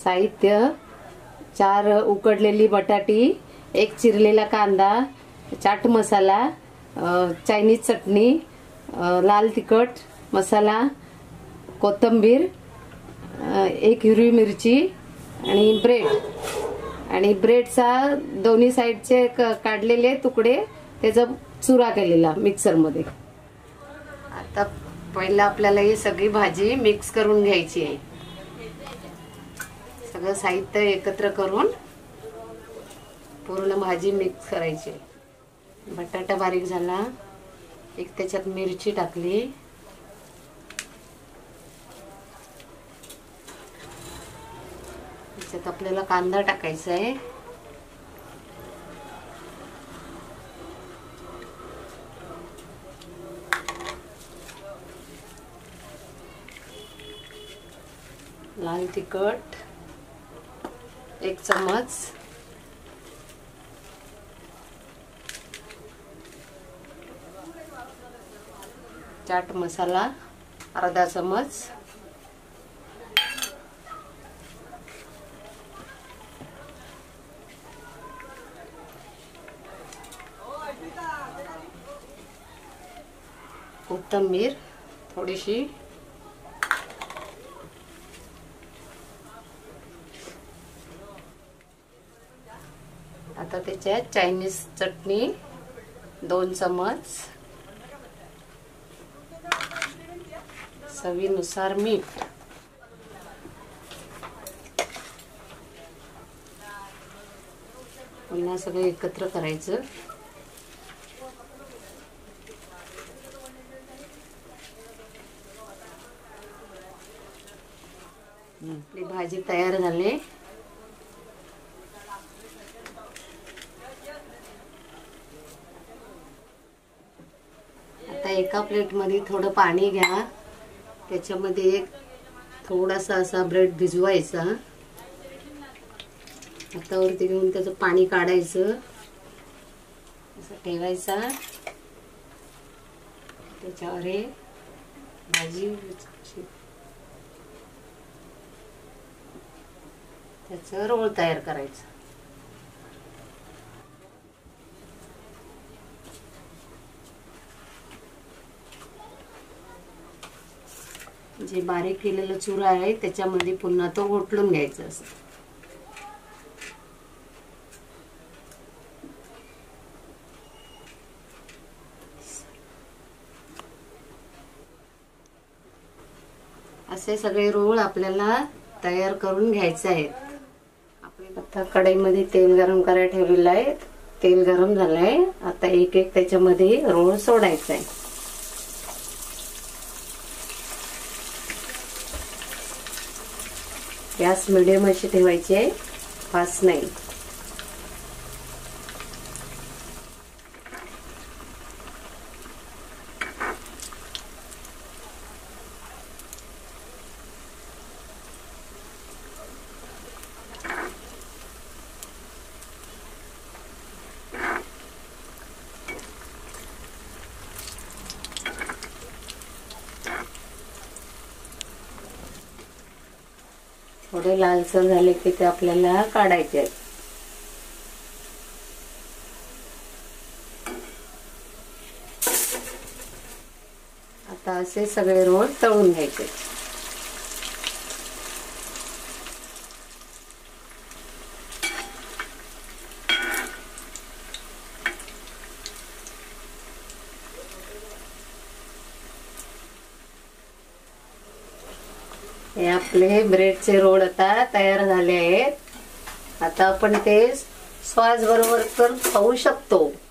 साहित्य: 4 उकडलेली बटाटी, 1 चिरलेला कांदा, चाट मसाला, चायनीज चटणी, लाल तिखट मसाला, कोथिंबीर, 1 हिरवी मिरची आणि ब्रेड. आणि ब्रेडचा दोन्ही साइडचे काढलेले तुकडे त्याचा चुरा केलेला मिक्सर मध्ये. आता पहिला आपल्याला ही सगळी भाजी मिक्स करून घ्यायची आहे. सगळं साहित्य एकत्र करून पूर्ण भाजी मिक्स करायची. बटाटा बारीक झाला, एक त्याच्यात मिरची टाकली, त्याच्यात आपल्याला कांदा टाकायचा आहे, लाल तिखट 1 चम्मच, चाट मसाला अर्धा चम्मच, कोथिंबीर थोडीशी, आता त्याच्यात चायनीज चटणी 2 चम्मच, चवीनुसार मीठ, पुन्हा सगळं एकत्र करायचं. आपली भाजी तयार झाली. आता एका प्लेट मध्ये थोडं पाणी घ्या, त्याच्यामध्ये एक थोडासा असा ब्रेड भिजवायचा, हातावरती घेऊन त्याचं पाणी काढायचं, असं ठेवायचा, त्याच्यावर हे भाजी त्याचं रोल तयार करायचं. जे बारीक केलेलं चुरा आहे त्याच्यामध्ये पुन्हा तो घोटळून घ्यायचा. असं असे सगळे रोल आपल्याला तयार करून घ्यायचे आहेत. आता कढईमध्ये तेल गरम करायला ठेवलेलं आहे. तेल गरम झालंय. आता एक एक त्याच्यामध्ये रोल सोडायचा आहे. गॅस मीडियम अशी ठेवायची आहे, फास्ट नाही. थोडे लालसर झाले की ते आपल्याला काढायचे आहेत. आता असे सगळे रोल तळून घ्यायचे. हे आपले ब्रेडचे रोल आता तयार झाले आहेत. आता आपण ते सॉस बरोबर खाऊ शकतो.